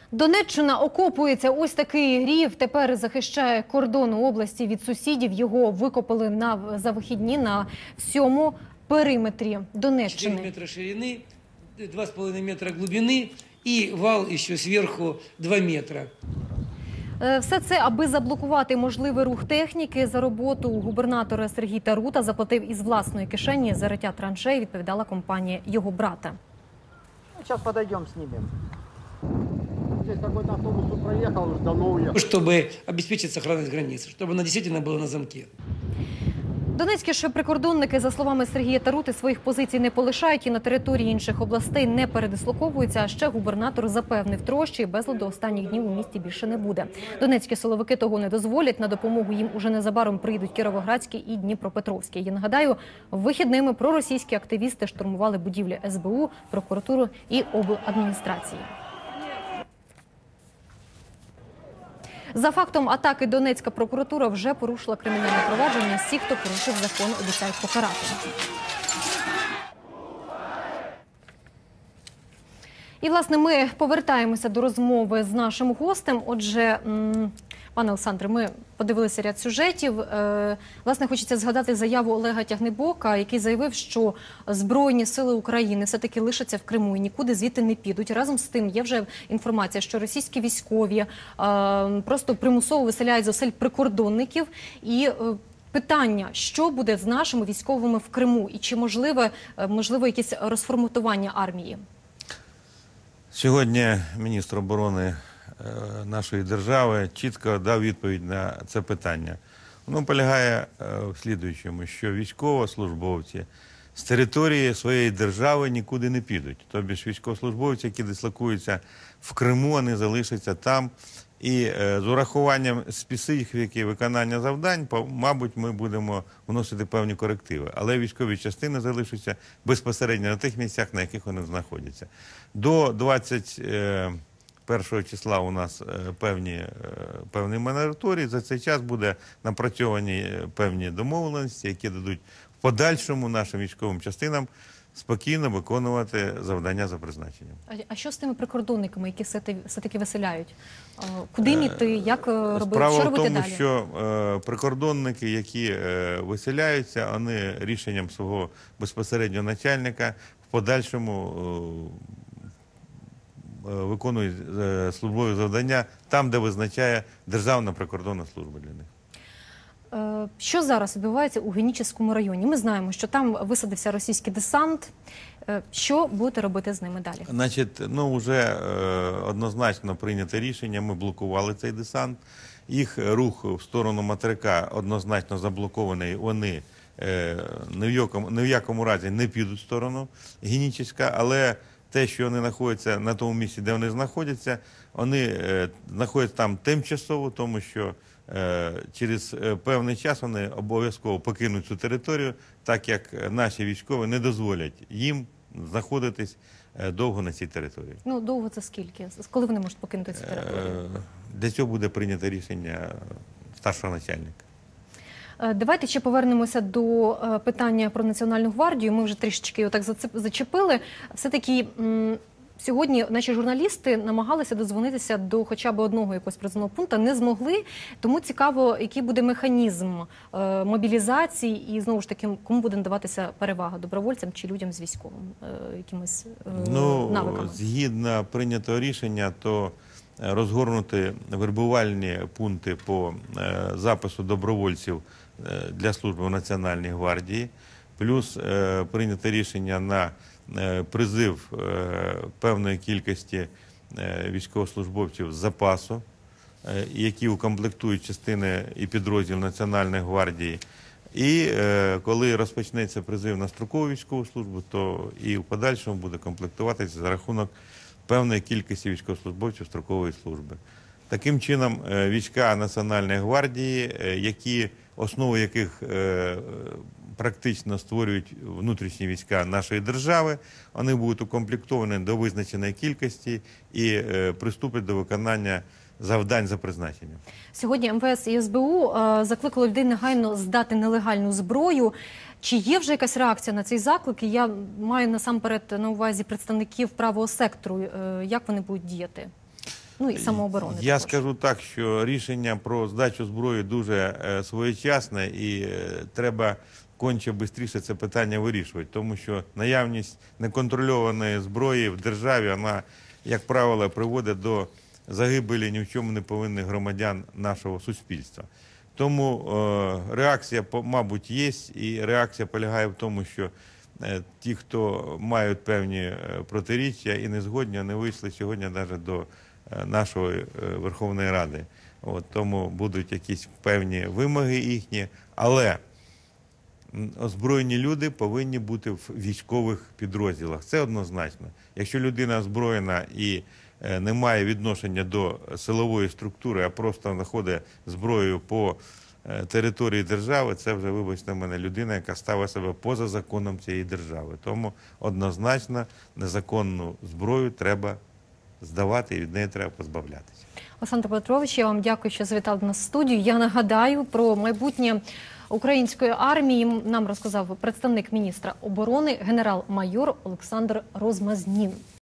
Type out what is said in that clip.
Донеччина окопується. Ось такий рів тепер захищає кордон області від сусідів. Його викопали за вихідні на всьому периметрі Донеччини. 4 метра ширини, 2,5 метра глибини і вал ще зверху 2 метри. Все це, аби заблокувати можливий рух техніки. За роботу губернатора Сергій Тарута заплатив із власної кишені. За риття траншей відповідала компанія його брата. Сейчас подойдем, снимем. Здесь какой-то автобус проехал, уже давно уехал. Чтобы обеспечить сохранность границы, чтобы она действительно была на замке. Донецькі ж прикордонники, за словами Сергія Тарути, своїх позицій не полишають і на території інших областей не передислоковуються. А ще губернатор запевнив трощі, безладу останніх днів у місті більше не буде. Донецькі силовики того не дозволять. На допомогу їм уже незабаром приїдуть Кіровоградський і Дніпропетровський. Я нагадаю, вихідними проросійські активісти штурмували будівлі СБУ, прокуратуру і обладміністрації. За фактом атаки Донецька прокуратура вже порушила кримінальне провадження. Всі, хто порушив закон, обіцяють покарати. І, власне, ми повертаємося до розмови з нашим гостем. Отже, пане Олександре, ми подивилися ряд сюжетів. Власне, хочеться згадати заяву Олега Тягнебока, який заявив, що Збройні сили України все-таки лишаться в Криму і нікуди звідти не підуть. Разом з тим є вже інформація, що російські військові просто примусово виселяють з осель прикордонників. І питання, що буде з нашими військовими в Криму і чи можливо якесь розформатування армії? Сьогодні міністр оборони нашої держави чітко дав відповідь на це питання. Воно полягає в слідуючому, що військовослужбовці з території своєї держави нікуди не підуть. Тобто військовослужбовці, які дислокуються в Криму, вони залишаться там. І з урахуванням специфіки виконання завдань, мабуть, ми будемо вносити певні корективи. Але військові частини залишаться безпосередньо на тих місцях, на яких вони знаходяться. До 21 числа у нас певний мораторій. За цей час буде напрацьовані певні домовленості, які дадуть в подальшому нашим військовим частинам спокійно виконувати завдання за призначенням. А що з тими прикордонниками, які все-таки виселяють? Куди їм іти? Як робити? Що робити далі? Справа в тому, що прикордонники, які виселяються, вони рішенням свого безпосереднього начальника в подальшому виконують службові завдання там, де визначає Державна прикордонна служба для них. Що зараз відбувається у Генічеському районі? Ми знаємо, що там висадився російський десант. Що будете робити з ними далі? Значить, вже однозначно прийнято рішення, ми блокували цей десант. Їх рух в сторону материка однозначно заблокований, вони ні в якому разі не підуть в сторону Генічеська, але те, що вони знаходяться на тому місці, де вони знаходяться там тимчасово, тому що через певний час вони обов'язково покинуть цю територію, так як наші військові не дозволять їм знаходитись довго на цій території. Ну, довго це скільки? Коли вони можуть покинути цю територію? Для цього буде прийнято рішення старшого начальника. Давайте ще повернемося до питання про Національну гвардію. Ми вже трішечки його так зачепили. Все-таки сьогодні наші журналісти намагалися додзвонитися до хоча б одного якогось призовного пункту, не змогли. Тому цікаво, який буде механізм мобілізації і, знову ж таки, кому буде надаватися перевага – добровольцям чи людям з військовим якимись навиками? Згідно прийнятого рішення, то розгорнути вербувальні пункти по запису добровольців для служби в Національній гвардії, плюс прийнято рішення на призив певної кількості військовослужбовців з запасу, які укомплектують частини і підрозділ Національної гвардії. І коли розпочнеться призив на строкову військову службу, то і в подальшому буде комплектуватися за рахунок певної кількості військовослужбовців строкової служби. Таким чином, війська Національної гвардії, основу яких практично створюють внутрішні війська нашої держави, вони будуть укомплектовані до визначеної кількості і приступлять до виконання завдань за призначенням. Сьогодні МВС і СБУ закликали людей негайно здати нелегальну зброю. Чи є вже якась реакція на цей заклик? І я маю насамперед на увазі представників правого сектору. Як вони будуть діяти? Ну і самооборони. Я також. скажу так, що рішення про здачу зброї дуже своєчасне і треба конче швидше це питання вирішувати, тому що наявність неконтрольованої зброї в державі, вона, як правило, приводить до загибелі ні в чому не повинних громадян нашого суспільства. Тому реакція, мабуть, є, і реакція полягає в тому, що ті, хто мають певні протиріччя і не згодні, не вийшли сьогодні навіть до нашої Верховної Ради. Тому будуть якісь певні вимоги їхні, але озброєні люди повинні бути в військових підрозділах. Це однозначно. Якщо людина озброєна і не має відношення до силової структури, а просто знаходить зброю по території держави, це вже, вибачте мене, людина, яка ставить себе поза законом цієї держави. Тому однозначно незаконну зброю треба здавати і від неї треба позбавлятися. Олександр Петрович, я вам дякую, що завітав до нас в студію. Я нагадаю, про майбутнє української армії нам розказав представник міністра оборони генерал-майор Олександр Розмазнін.